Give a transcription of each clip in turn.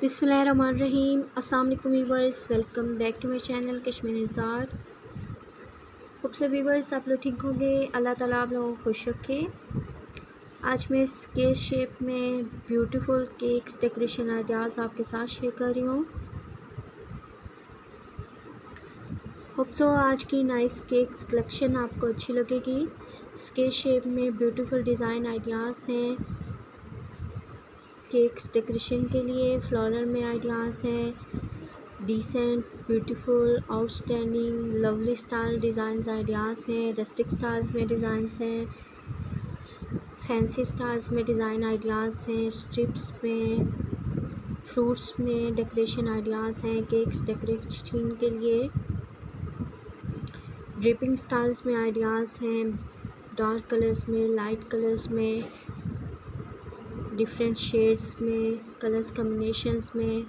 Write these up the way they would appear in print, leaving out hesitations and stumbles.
बिस्मिल्लाहिर्रहमानिर्रहीम। अस्सलाम वालेकुम viewers, welcome back to my channel Kashmir Nizar. Hope so viewers आप लोग ठीक होंगे। अल्लाह ताला आप लोगों को खुश रखे। आज मैं स्केच शेप में ब्यूटीफुल केक्स डेकोरेशन आइडियाज़ आपके साथ शेयर कर रही हूँ। होप सो आज की नाइस केक्स कलेक्शन आपको अच्छी लगेगी। स्केच शेप में ब्यूटीफुल डिज़ाइन आइडियाज़ हैं केक्स डेकोरेशन के लिए। फ्लोरल में आइडियाज़ हैं, decent, beautiful, outstanding, lovely style designs ideas हैं। रस्टिक स्टाइल्स में डिज़ाइंस हैं, फैंसी स्टाइल्स में डिज़ाइन आइडियाज़ हैं। स्ट्रिप्स में, फ्रूट्स में डेकोरेशन आइडियाज़ हैं केक्स डेकोरेशन के लिए। ड्रिपिंग स्टाइल्स में आइडियाज़ हैं, डार्क कलर्स में, लाइट कलर्स में, डिफरेंट शेड्स में, कलर्स कॉम्बिनेशंस में।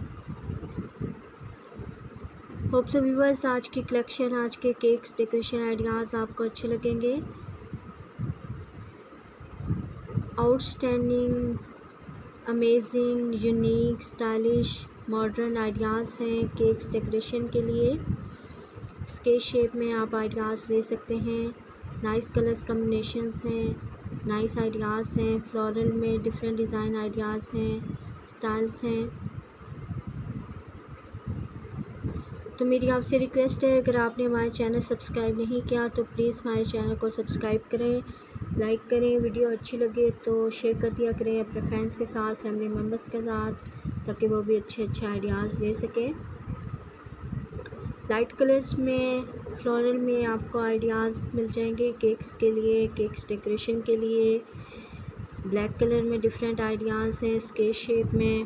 होप सो व्यूअर्स आज की कलेक्शन, आज के केक्स डेकोरेशन आइडियाज़ आपको अच्छे लगेंगे। Outstanding, amazing, unique, stylish, modern ideas हैं केक्स डेकोरेशन के लिए। स्केच शेप में आप आइडियाज़ ले सकते हैं। नाइस कलर्स कॉम्बिनेशंस हैं, नाइस आइडियाज़ हैं। फ्लोरल में डिफरेंट डिज़ाइन आइडियाज़ हैं, स्टाइल्स हैं। तो मेरी आपसे रिक्वेस्ट है, अगर आपने हमारे चैनल सब्सक्राइब नहीं किया तो प्लीज़ हमारे चैनल को सब्सक्राइब करें, लाइक करें। वीडियो अच्छी लगे तो शेयर कर दिया करें अपने फ्रेंड्स के साथ, फैमिली मेम्बर्स के साथ, ताकि वो भी अच्छे अच्छे आइडियाज़ ले सकें। लाइट कलर्स में, फ्लोरल में आपको आइडियाज़ मिल जाएंगे केक्स के लिए, केक्स डेकोरेशन के लिए। ब्लैक कलर में डिफरेंट आइडियाज़ हैं स्केच शेप में,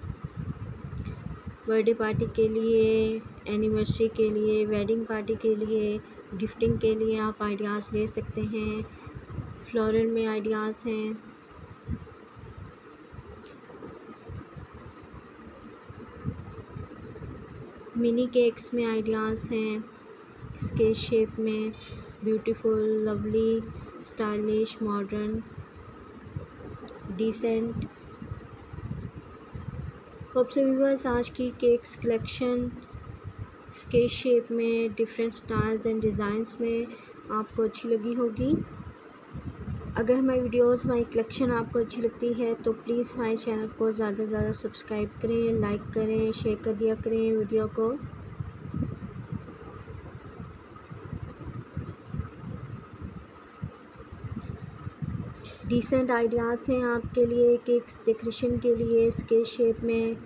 बर्थडे पार्टी के लिए, एनिवर्सरी के लिए, वेडिंग पार्टी के लिए, गिफ्टिंग के लिए आप आइडियाज़ ले सकते हैं। फ्लोरल में आइडियाज़ हैं। मिनी केक्स में आइडियाज़ हैं स्केच शेप में, beautiful, lovely, stylish, modern, decent. Hope so viewers आज की केक्स कलेक्शन स्केच शेप में डिफरेंट स्टाइल्स एंड डिज़ाइंस में आपको अच्छी लगी होगी। अगर हमारी वीडियोस, हमारी कलेक्शन आपको अच्छी लगती है तो प्लीज़ हमारे चैनल को ज़्यादा से ज़्यादा सब्सक्राइब करें, लाइक करें, शेयर कर दिया करें वीडियो को। डिसेंट आइडियाज़ हैं आपके लिए केक्स डेकोरेशन के लिए स्केच शेप में।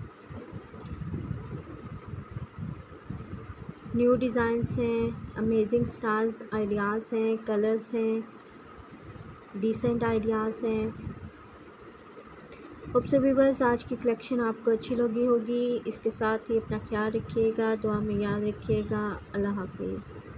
न्यू डिज़ाइंस हैं, अमेजिंग स्टाइल्स आइडियाज़ हैं, कलर्स हैं, डिसेंट आइडियाज़ हैं। होप सो व्यूअर्स आज की कलेक्शन आपको अच्छी लगी होगी। इसके साथ ही अपना ख्याल रखिएगा, दुआ में याद रखिएगा। अल्लाह हाफिज़।